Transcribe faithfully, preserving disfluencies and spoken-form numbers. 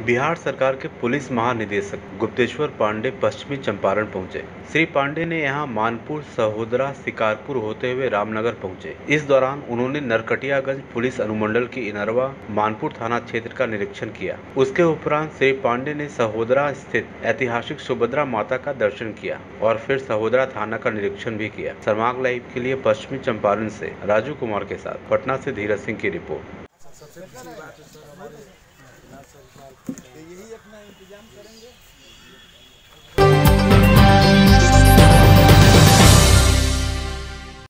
बिहार सरकार के पुलिस महानिदेशक गुप्तेश्वर पांडे पश्चिमी चंपारण पहुंचे। श्री पांडे ने यहां मानपुर, सहोदरा, शिकारपुर होते हुए रामनगर पहुंचे। इस दौरान उन्होंने नरकटियागंज पुलिस अनुमंडल की इनरवा मानपुर थाना क्षेत्र का निरीक्षण किया। उसके उपरांत श्री पांडे ने सहोदरा स्थित ऐतिहासिक सुभद्रा माता का दर्शन किया और फिर सहोदरा थाना का निरीक्षण भी किया। समाग लाइव के लिए पश्चिमी चंपारण से राजू कुमार के साथ पटना से धीरज सिंह की रिपोर्ट। सबसे अच्छी बात है सर, हमारे बिहार सरकार यही अपना इंतजाम करेंगे।